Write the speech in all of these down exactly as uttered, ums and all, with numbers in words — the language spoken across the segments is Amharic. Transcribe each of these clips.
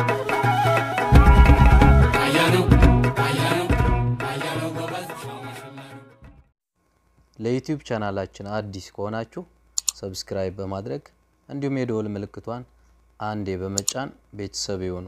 ለዩቲዩብ ቻናላችን አዲስ ከሆናችሁ ሰብስክራይብ በማድረግ እንዲሁም የደወል ምልክቷን አንዴ በመጫን ቤተሰብ ይሁኑ።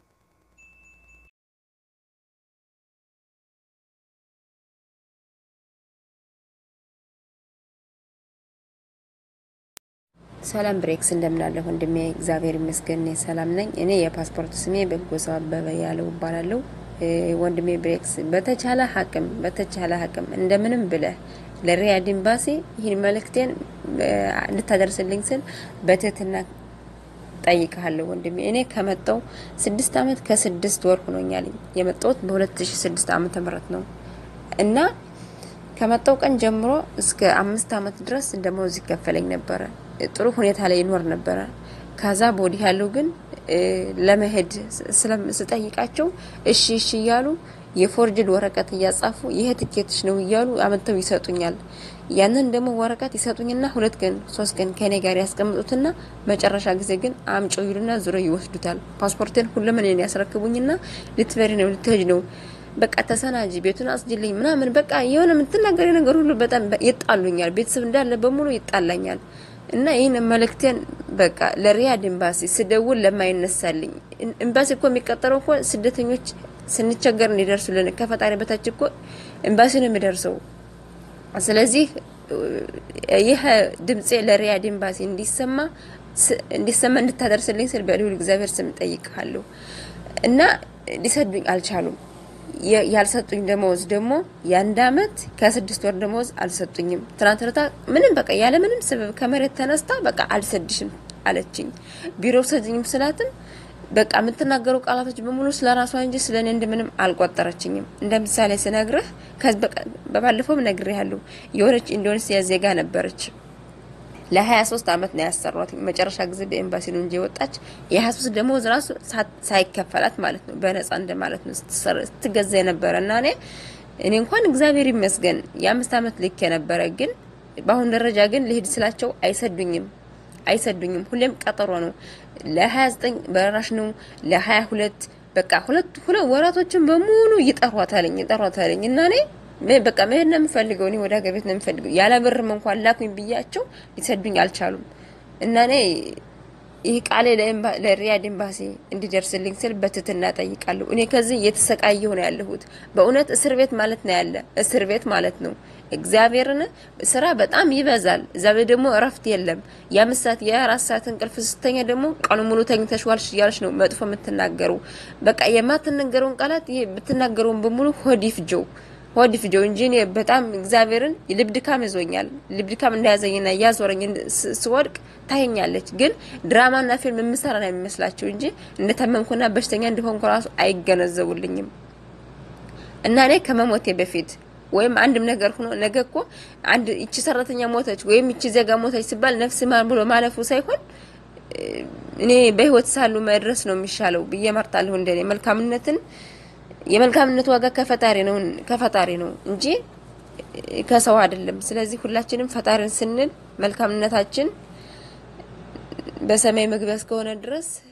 ሰላም ብሬክስ እንደምናለ ወንድሜ እግዚአብሔር ይመስገን ሰላም ነኝ እኔ የፓስፖርት ስሜ በጎሳው አበበ ያለው ባላለው ወንድሜ ብሬክስ በተቻለ ሐቅም በተቻለ ሐቅም እንደምንም ብለ ለሪያድ ኤምባሲ ይሄን መልእክቴን እንድታደርስልኝ ስል በትህትና ጠይቀሃለሁ ወንድሜ እኔ ከመጣው ስድስት አመት ከስድስት ወር ሆኖኛል የመጣሁት በ2006 ዓመተ ምህረት ነው እና ከመጣው ቀን ጀምሮ እስከ አምስት አመት ድረስ ደሞዝ ይከፈለኝ ነበር ጥሩ ሁኔታ ላይ ይኖር ነበር ካዛ ቦዲ ያለው ግን ለመሄድ ስለምስጠይቃቸው እሺ እሺ ይያሉ የፎርጅድ ወረቀት ያጻፉ ይሄ ትኬትሽ ነው ይያሉ አመተው ይሰጡኛል ያንን ደሞ ወረቀት ይሰጡኝና ሁለት ቀን ሶስት ቀን ከኔ ጋር ያስቀምጡትና መጨረሻ ጊዜ ግን አምጮ ይሉና ዙሮ ይወስዱታል ፓስፖርቴን ሁሉም እኔን ያስረክቡኝና ልትበሪ ነው ልትሄጂ ነው በቃ ተሰናጂ ቤቱን አስጅልኝ ምናምን በቃ የሆነ ምትናገሪ ነገር ሁሉ በጣም ይጣሉኛል ቤተሰብ እንዳለ በሙሉ ይጣላኛል እና ይሄን መልእክቴን በቃ ለሪያድ ኤምባሲ ስደውል ለማይነሳልኝ ኤምባሲ እኮ የሚቀጠረው እኮ ስደተኞች ስንቸገር እንዲደርሱልን ከፈጣሪ በታች እኮ ኤምባሲ ነው የሚደርሰው ስለዚህ ይሄ ድምጼ ለሪያድ ኤምባሲ እንዲሰማ እንዲሰማ እንድታደርስልኝ ስል በልዑል እግዚአብሔር ስም ጠይቃለሁ እና ሊሰዱኝ አልቻሉም ያልሰጡኝ ደሞዝ ደሞ ያንድ አመት ከስድስት ወር ደሞዝ አልሰጡኝም ትራንትራታ ምንም በቃ ያለ ምንም ሰበብ ከመሬት ተነስታ በቃ አልሰድሽም አለችኝ ቢሮ ሰድኝም ስላትም በቃ ምትናገሩ ቃላቶች በሙሉ ስለራሷ እንጂ ስለኔ እንደምንም አልቆጠረችኝም እንደምሳሌ ስነግርህ በባለፈው ነግሬሃለሁ የሆነች ኢንዶኔሲያ ዜጋ ነበረች ለ23 አመት ነው ያሰሯት መጨረሻ ጊዜ በኤምባሲ ነው እንጂ ወጣች የ23 ደሞዝ ራሱ ሳይከፈላት ማለት ነው በነፃ እንደማለት ነው ስትገዛ የነበረና እኔ እኔ እንኳን እግዚአብሔር ይመስገን የ5 አመት ልክ የነበረ ግን ባሁን ደረጃ ግን ለሄድ ስላቸው አይሰዱኝም አይሰዱኝም ሁሌም ቀጠሮ ነው ለ29 በራሽ ነው ለ22 በቃ ሁለት ሁለት ወራቶችን በሙሉ ይጠሯታልኝ ይጠሯታልኝ እና እኔ በቃ መሄድ ነው የምፈልገው እኔ ወደ ሀገር ቤት ነው የምፈልገው ያለ ብርም እንኳን ላኩኝ ብያቸው ሊሰዱኝ አልቻሉም እና እኔ ይሄ ቃሌ ለሪያድ ኤምባሲ እንዲደርስልኝ ስል በትህትና ጠይቃለሁ እኔ ከዚህ የተሰቃየሁ ነው ያለሁት በእውነት እስር ቤት ማለት ነው ያለ እስር ቤት ማለት ነው እግዚአብሔርን ስራ በጣም ይበዛል ዛሬ ደግሞ እረፍት የለም ያምሳት የአራት ሰዓት እንቅልፍ ስተኛ ደግሞ ቀኑ ሙሉ ተኝተሽ ዋልሽ ያልሽ ነው መጥፎ የምትናገሩ በቃ የማትነገሩን ቃላት ይሄ ብትናገሩን በሙሉ ሆዲፍጆ ሆዲፍጆ እንጂ እኔ በጣም እግዚአብሔርን ልብድካም ይዞኛል ልብድካም እንዳያዘኝና ያዞረኝ ስወድቅ ታየኛለች ግን ድራማና ፊልም የምሰራ ነው የሚመስላችሁ እንጂ እንደተመንኩና በሽተኛ እንደሆንኩ ራሱ አይገነዘቡልኝም እና እኔ ከመሞቴ በፊት ወይም አንድም ነገር ሆኖ ነገኮ አንድ እቺ ሰራተኛ ሞተች ወይም እቺ ዜጋ ሞተች ሲባል ነፍስ ማን ብሎ ማለፉ ሳይሆን እኔ በህይወት ሳሉ መድረስ ነው የሚሻለው በየመርጣለሁ እንደኔ መልካምነትን የመልካምነት ዋጋ ከፈጣሪ ነው ከፈጣሪ ነው እንጂ ከሰው አይደለም ስለዚህ ሁላችንም ፈጣሪን ስንል መልካምነታችን በሰማይ መግቢያ እስከሆነ ድረስ